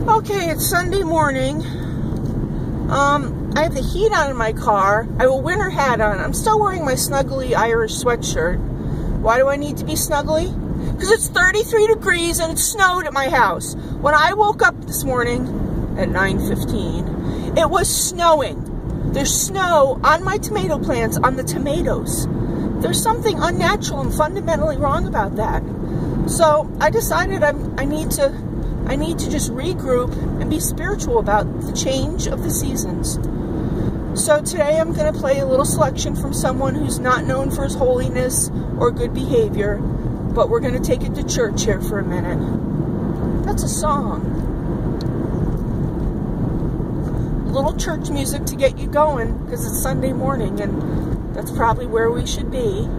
Okay, it's Sunday morning. I have the heat on in my car. I have a winter hat on. I'm still wearing my snuggly Irish sweatshirt. Why do I need to be snuggly? Because it's 33 degrees and it snowed at my house. When I woke up this morning at 9:15, it was snowing. There's snow on my tomato plants, on the tomatoes. There's something unnatural and fundamentally wrong about that. So I decided I need to just regroup and be spiritual about the change of the seasons. So today I'm going to play a little selection from someone who's not known for his holiness or good behavior, but we're going to take it to church here for a minute. That's a song. A little church music to get you going, because it's Sunday morning and that's probably where we should be.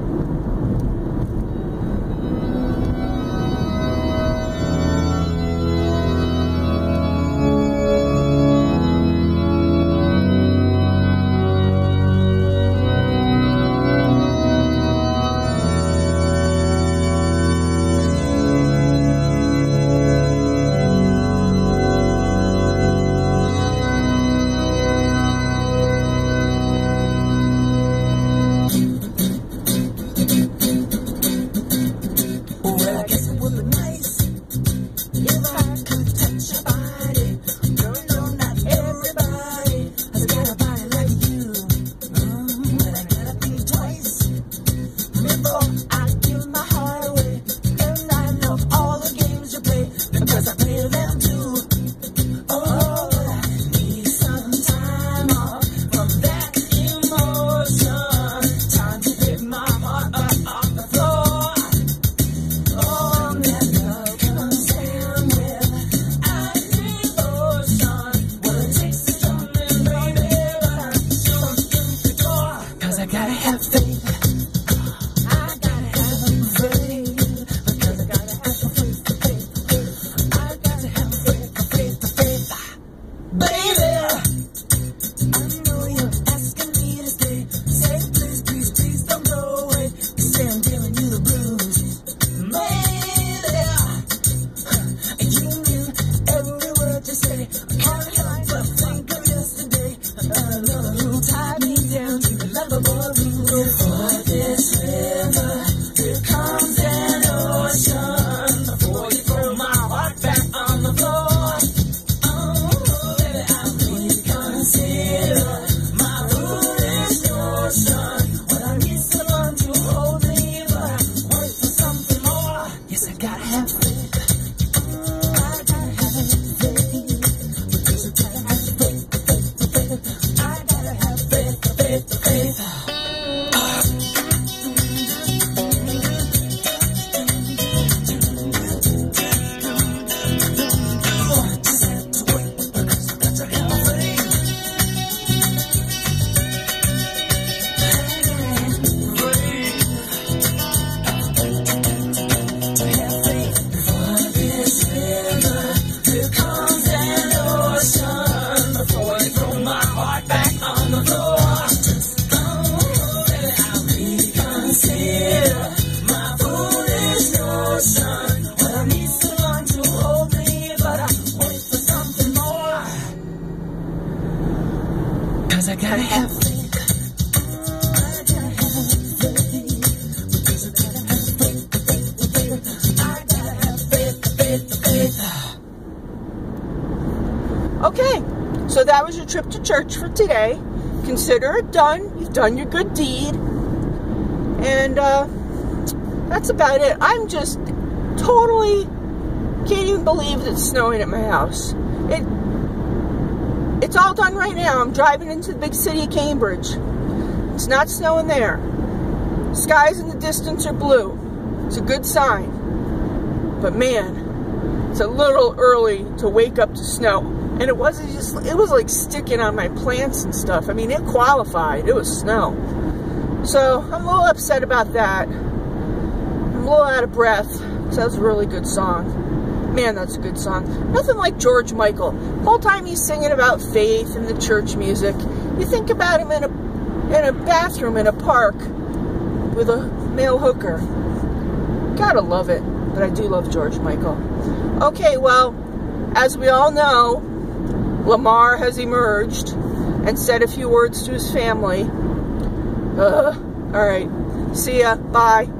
Okay, so that was your trip to church for today. Consider it done. You've done your good deed. And that's about it. I'm just totally can't even believe it's snowing at my house. It's all done right now. I'm driving into the big city of Cambridge. It's not snowing there. Skies in the distance are blue. It's a good sign. But man, it's a little early to wake up to snow. And it was like sticking on my plants and stuff. I mean, it qualified. It was snow. So I'm a little upset about that. I'm a little out of breath. So that was a really good song. Man, that's a good song. Nothing like George Michael. The whole time he's singing about faith and the church music. You think about him in a bathroom in a park with a male hooker. Gotta love it. But I do love George Michael. Okay, well, as we all know, Lamar has emerged and said a few words to his family. All right. See ya. Bye.